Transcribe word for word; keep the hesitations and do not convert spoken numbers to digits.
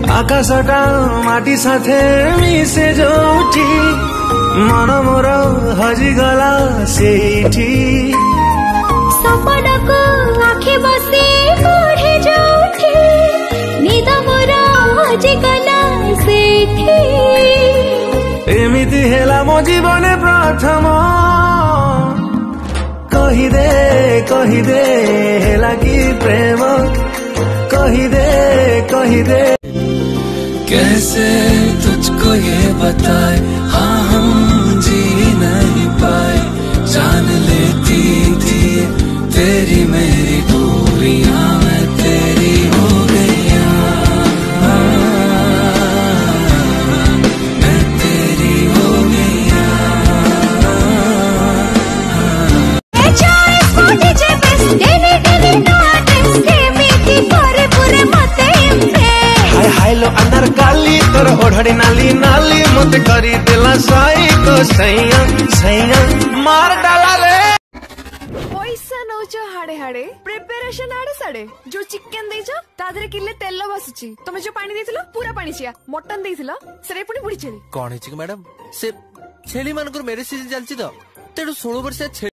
आकाशटा माटी साथे मिसे जोठी मन मोर हजिगला सेठी सपना को आँखें बसे पढ़े जोठी निद मोर हजिगला सेठी एमिति हेला मो जीवन प्रथम कहिदे कहिदे हेला कि प्रेम कहिदे कहिदे कैसे तुझको ये बताए हाँ हम जी नहीं पाए जान लेती थी तेरी मेरी दूरियां मैं तेरी हो गया मैं तेरी हो गया हाय हाय लो अंदर काली तोर ओढ़ड़ी नाली नाली मत करी दिला साई तो सैया सैया मार डाला रे पैसा नौच हाड़े हाड़े प्रिपरेशन आड़े साड़े जो चिकेन देइछ ता धरे किले तेल बसुची तमे जो पानी देथिलो पूरा पानी छिया मटन देथिलो सेरे पुनी बुड़ी छेली कोन हिची मैडम से छेली मानकर मेरे सीजन चलची तो तेडू सोलह वर्ष